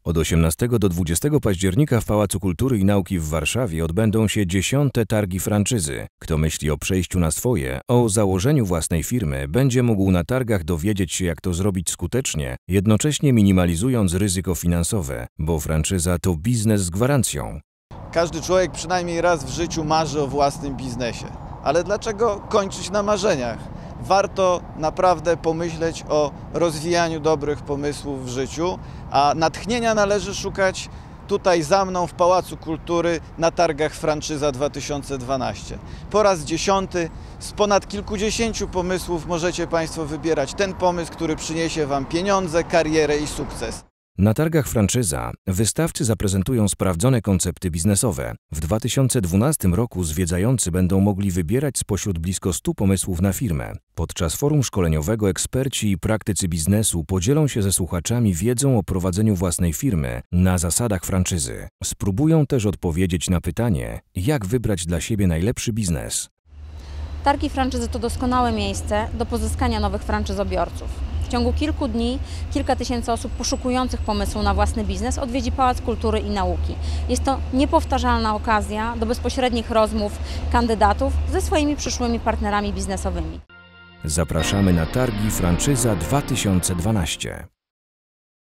Od 18 do 20 października w Pałacu Kultury i Nauki w Warszawie odbędą się 10. targi franczyzy. Kto myśli o przejściu na swoje, o założeniu własnej firmy, będzie mógł na targach dowiedzieć się, jak to zrobić skutecznie, jednocześnie minimalizując ryzyko finansowe, bo franczyza to biznes z gwarancją. Każdy człowiek przynajmniej raz w życiu marzy o własnym biznesie. Ale dlaczego kończyć na marzeniach? Warto naprawdę pomyśleć o rozwijaniu dobrych pomysłów w życiu, a natchnienia należy szukać tutaj za mną w Pałacu Kultury na targach Franczyza 2012. Po raz 10. z ponad kilkudziesięciu pomysłów możecie Państwo wybierać ten pomysł, który przyniesie Wam pieniądze, karierę i sukces. Na targach franczyza wystawcy zaprezentują sprawdzone koncepty biznesowe. W 2012 roku zwiedzający będą mogli wybierać spośród blisko 100 pomysłów na firmę. Podczas forum szkoleniowego eksperci i praktycy biznesu podzielą się ze słuchaczami wiedzą o prowadzeniu własnej firmy na zasadach franczyzy. Spróbują też odpowiedzieć na pytanie, jak wybrać dla siebie najlepszy biznes. Targi franczyzy to doskonałe miejsce do pozyskania nowych franczyzobiorców. W ciągu kilku dni kilka tysięcy osób poszukujących pomysłu na własny biznes odwiedzi Pałac Kultury i Nauki. Jest to niepowtarzalna okazja do bezpośrednich rozmów kandydatów ze swoimi przyszłymi partnerami biznesowymi. Zapraszamy na targi Franczyza 2012.